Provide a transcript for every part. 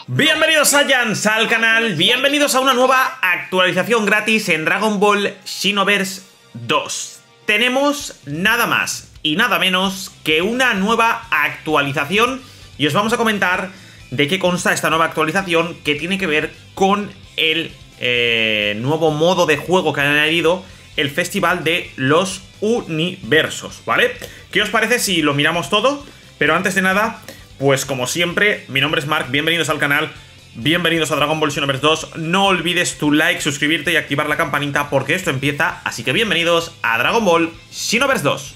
Bienvenidos Saiyans al canal, bienvenidos a una nueva actualización gratis en Dragon Ball Xenoverse 2. Tenemos nada más y nada menos que una nueva actualización y os vamos a comentar de qué consta esta nueva actualización que tiene que ver con el nuevo modo de juego que han añadido, el Festival de los Universos, ¿vale? ¿Qué os parece si lo miramos todo? Pero antes de nada, pues como siempre, mi nombre es Mark, bienvenidos al canal, bienvenidos a Dragon Ball Xenoverse 2. No olvides tu like, suscribirte y activar la campanita porque esto empieza, así que bienvenidos a Dragon Ball Xenoverse 2.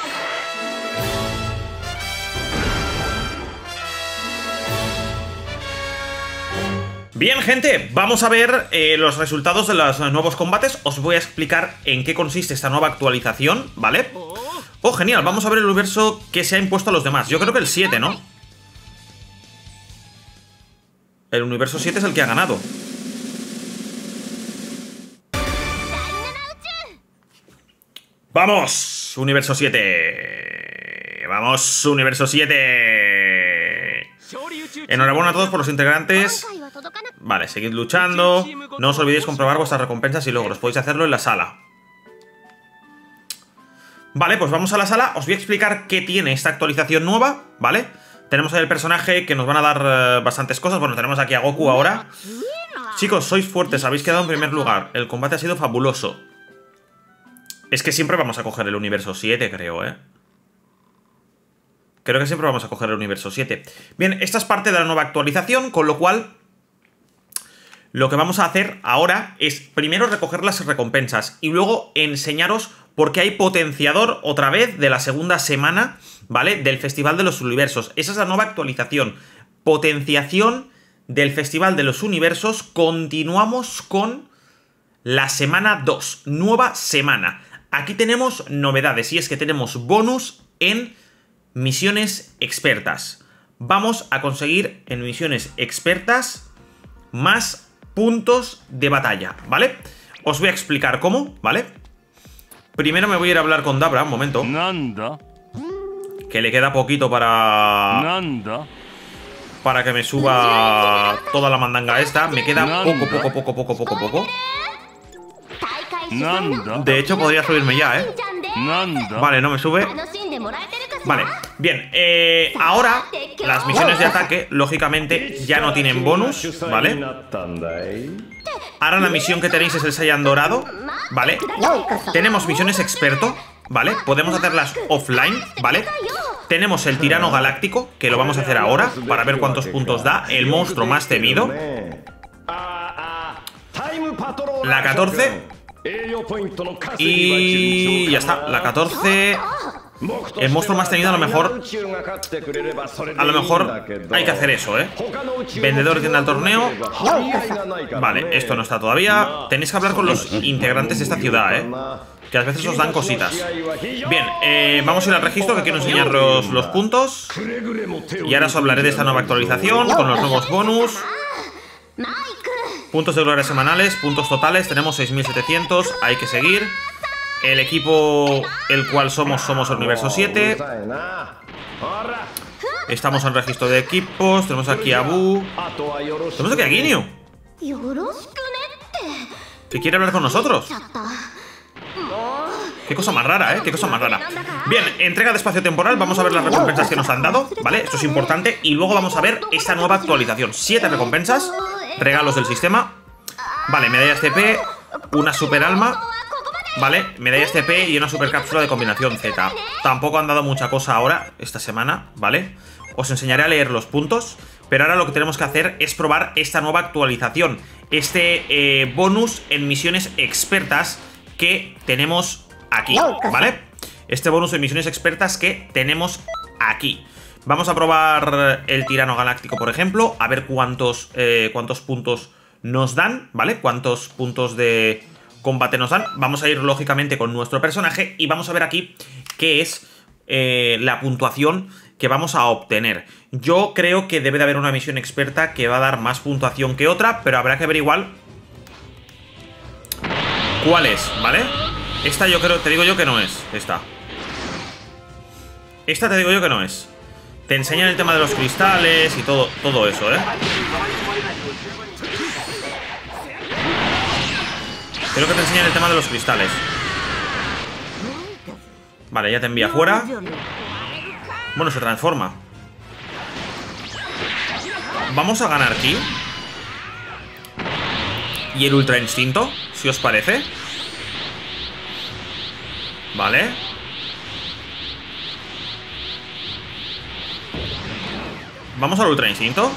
Bien, gente, vamos a ver los resultados de los nuevos combates. Os voy a explicar en qué consiste esta nueva actualización, ¿vale? Oh, genial, vamos a ver el universo que se ha impuesto a los demás. Yo creo que el 7, ¿no? El universo 7 es el que ha ganado. ¡Vamos! Universo 7. ¡Vamos, universo 7! Enhorabuena a todos por los integrantes. Vale, seguid luchando. No os olvidéis comprobar vuestras recompensas y logros. Podéis hacerlo en la sala. Vale, pues vamos a la sala. Os voy a explicar qué tiene esta actualización nueva, ¿vale? Tenemos ahí el personaje que nos van a dar bastantes cosas. Bueno, tenemos aquí a Goku ahora. Chicos, sois fuertes, habéis quedado en primer lugar. El combate ha sido fabuloso. Es que siempre vamos a coger el universo 7, creo, ¿eh? Creo que siempre vamos a coger el universo 7. Bien, esta es parte de la nueva actualización, con lo cual lo que vamos a hacer ahora es primero recoger las recompensas y luego enseñaros por qué hay potenciador otra vez de la segunda semana, ¿vale? Del Festival de los Universos. Esa es la nueva actualización. Potenciación del Festival de los Universos. Continuamos con la semana 2. Nueva semana. Aquí tenemos novedades y es que tenemos bonus en misiones expertas. Vamos a conseguir en misiones expertas más puntos de batalla, ¿vale? Os voy a explicar cómo, ¿vale? Primero me voy a ir a hablar con Dabra, un momento. Que le queda poquito para que me suba toda la mandanga esta. Me queda poco. De hecho, podría subirme ya, ¿eh? Vale, no me sube. Vale, bien, ahora las misiones de ataque, lógicamente, ya no tienen bonus, ¿vale? Ahora la misión que tenéis es el Saiyan dorado, ¿vale? Tenemos misiones experto, ¿vale? Podemos hacerlas offline, ¿vale? Tenemos el tirano galáctico, que lo vamos a hacer ahora, para ver cuántos puntos da. El monstruo más temido. La 14. Y ya está, la 14. El monstruo más temido, a lo mejor hay que hacer eso, ¿eh? Vendedor tienda al torneo. Vale, esto no está todavía. Tenéis que hablar con los integrantes de esta ciudad, ¿eh? Que a veces os dan cositas. Bien, vamos a ir al registro, que quiero enseñaros los puntos. Y ahora os hablaré de esta nueva actualización con los nuevos bonus. Puntos de gloria semanales, puntos totales. Tenemos 6700, hay que seguir. El equipo el cual somos el universo 7. Estamos en registro de equipos. Tenemos aquí a Buu. Tenemos aquí a Ginyu, que quiere hablar con nosotros. Qué cosa más rara, ¿eh? Qué cosa más rara. Bien, entrega de espacio temporal. Vamos a ver las recompensas que nos han dado, ¿vale? Esto es importante. Y luego vamos a ver esta nueva actualización. 7 recompensas. Regalos del sistema. Vale, medallas TP. Una super alma. Vale, medallas TP y una super cápsula de combinación Z. Tampoco han dado mucha cosa ahora, esta semana, ¿vale? Os enseñaré a leer los puntos. Pero ahora lo que tenemos que hacer es probar esta nueva actualización. Este bonus en misiones expertas que tenemos aquí, ¿vale? Este bonus en misiones expertas que tenemos aquí. Vamos a probar el tirano galáctico, por ejemplo. A ver cuántos puntos nos dan, ¿vale? Cuántos puntos de combate nos dan. Vamos a ir lógicamente con nuestro personaje y vamos a ver aquí qué es la puntuación que vamos a obtener. Yo creo que debe de haber una misión experta que va a dar más puntuación que otra, pero habrá que averiguar cuál es, ¿vale? Esta yo creo, te digo yo que no es. Esta te digo yo que no es. Te enseñan el tema de los cristales y todo eso, ¿eh? Creo que te enseñan el tema de los cristales. Vale, ya te envía fuera. Bueno, se transforma. Vamos a ganar aquí. Y el Ultra Instinto, si os parece. Vale. Vamos al Ultra Instinto.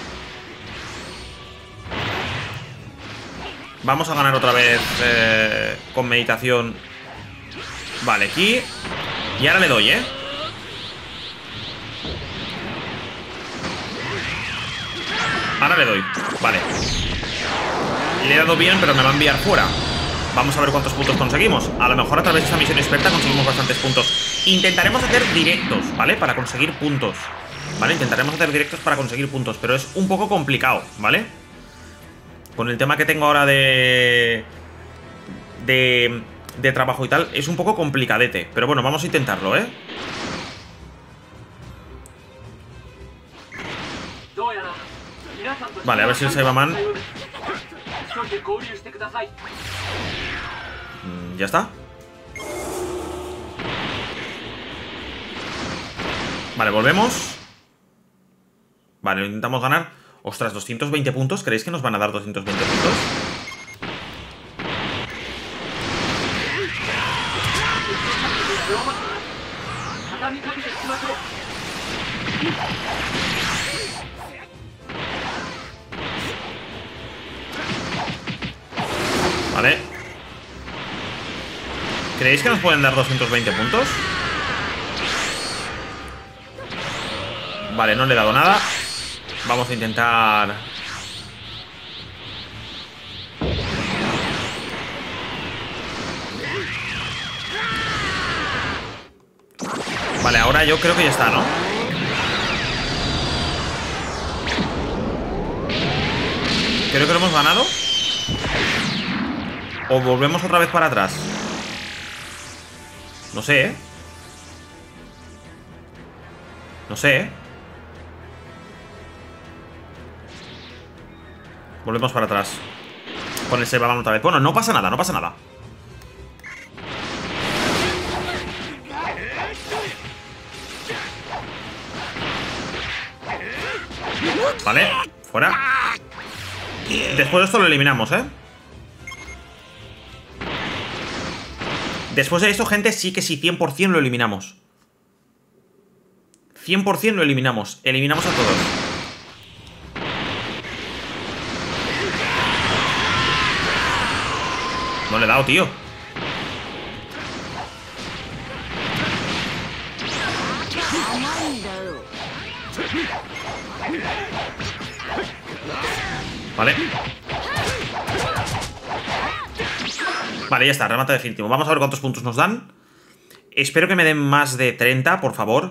Vamos a ganar otra vez con meditación. Vale, aquí. Y ahora le doy, Ahora le doy, vale. Le he dado bien, pero me va a enviar fuera. Vamos a ver cuántos puntos conseguimos. A lo mejor a través de esta misión experta conseguimos bastantes puntos. Intentaremos hacer directos, ¿vale? Para conseguir puntos, ¿vale? Intentaremos hacer directos para conseguir puntos, pero es un poco complicado, ¿vale? Con el tema que tengo ahora de trabajo y tal, es un poco complicadete. Pero bueno, vamos a intentarlo, Vale, a ver si el Saibaman... Ya está. Vale, volvemos. Vale, intentamos ganar. Ostras, 220 puntos. ¿Creéis que nos van a dar 220 puntos? Vale. ¿Creéis que nos pueden dar 220 puntos? Vale, no le he dado nada. Vamos a intentar... Vale, ahora yo creo que ya está, ¿no? Creo que lo hemos ganado. ¿O volvemos otra vez para atrás? No sé, No sé, Volvemos para atrás. Con el Saibaman otra vez. Bueno, no pasa nada, no pasa nada. Vale, fuera. Después de esto lo eliminamos, Después de esto, gente, sí que sí, 100% lo eliminamos. 100% lo eliminamos. Eliminamos a todos. No le he dado, tío. Vale. Vale, ya está, remate definitivo. Vamos a ver cuántos puntos nos dan. Espero que me den más de 30, por favor.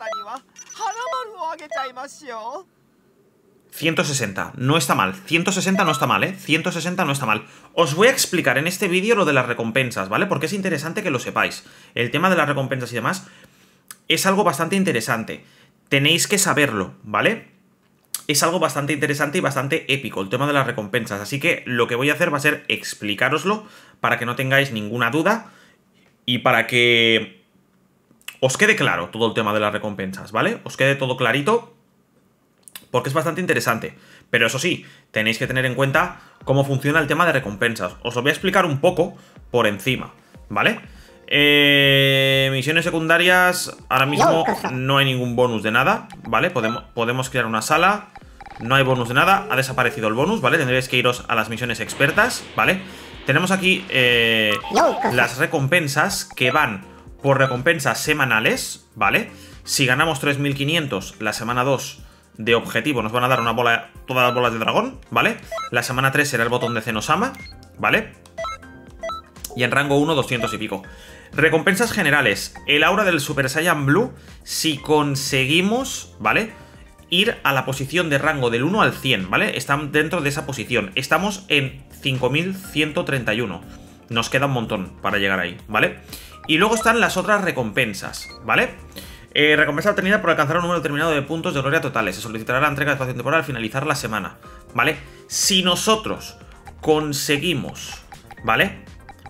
160, no está mal. 160 no está mal, 160 no está mal. Os voy a explicar en este vídeo lo de las recompensas, ¿vale? Porque es interesante que lo sepáis. El tema de las recompensas y demás es algo bastante interesante. Tenéis que saberlo, ¿vale? Es algo bastante interesante y bastante épico el tema de las recompensas. Así que lo que voy a hacer va a ser explicároslo para que no tengáis ninguna duda y para que os quede claro todo el tema de las recompensas, ¿vale? Os quede todo clarito porque es bastante interesante. Pero eso sí, tenéis que tener en cuenta cómo funciona el tema de recompensas. Os lo voy a explicar un poco por encima, ¿vale? Misiones secundarias. Ahora mismo no hay ningún bonus de nada, ¿vale? Podemos crear una sala. No hay bonus de nada, ha desaparecido el bonus, ¿vale? Tendréis que iros a las misiones expertas, ¿vale? Tenemos aquí las recompensas que van por recompensas semanales, ¿vale? Si ganamos 3500 la semana 2 de objetivo, nos van a dar una bola, todas las bolas de dragón, ¿vale? La semana 3 será el botón de Zenosama, ¿vale? Y en rango 1, 200 y pico. Recompensas generales. El aura del Super Saiyan Blue, si conseguimos, ¿vale? Ir a la posición de rango del 1 al 100, ¿vale? Están dentro de esa posición. Estamos en 5131. Nos queda un montón para llegar ahí, ¿vale? Y luego están las otras recompensas, ¿vale? Recompensa obtenida por alcanzar un número determinado de puntos de gloria totales. Se solicitará la entrega de espacio temporal al finalizar la semana, ¿vale? Si nosotros conseguimos, ¿vale?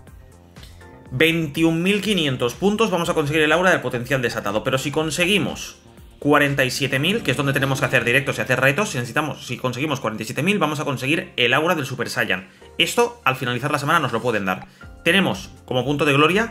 21.500 puntos, vamos a conseguir el aura del potencial desatado. Pero si conseguimos 47.000, que es donde tenemos que hacer directos y hacer retos, si conseguimos 47.000, vamos a conseguir el aura del Super Saiyan. Esto, al finalizar la semana, nos lo pueden dar. Tenemos como punto de gloria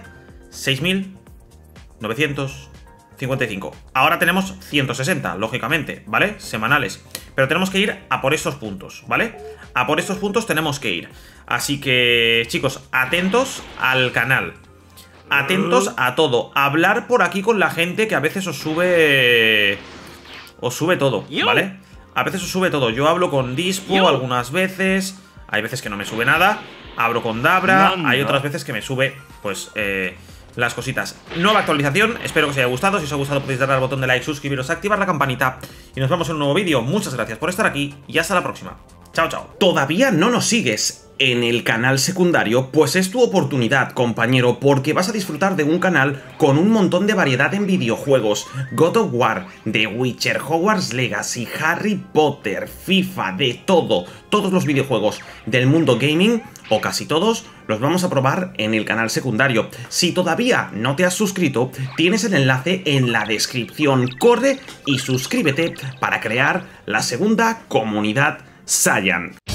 6.955. Ahora tenemos 160, lógicamente, ¿vale? Semanales. Pero tenemos que ir a por estos puntos, ¿vale? A por estos puntos tenemos que ir. Así que, chicos, atentos al canal. Atentos a todo. Hablar por aquí con la gente que a veces os sube... Os sube todo, ¿vale? A veces os sube todo. Yo hablo con Dispo algunas veces. Hay veces que no me sube nada. Hablo con Dabra. Hay otras veces que me sube, pues, las cositas. Nueva actualización. Espero que os haya gustado. Si os ha gustado podéis darle al botón de like, suscribiros, activar la campanita. Y nos vemos en un nuevo vídeo. Muchas gracias por estar aquí y hasta la próxima. Chao, chao. ¿Todavía no nos sigues en el canal secundario? Pues es tu oportunidad, compañero, porque vas a disfrutar de un canal con un montón de variedad en videojuegos. God of War, The Witcher, Hogwarts Legacy, Harry Potter, FIFA, de todo. Todos los videojuegos del mundo gaming, o casi todos, los vamos a probar en el canal secundario. Si todavía no te has suscrito, tienes el enlace en la descripción. Corre y suscríbete para crear la segunda comunidad Saiyan.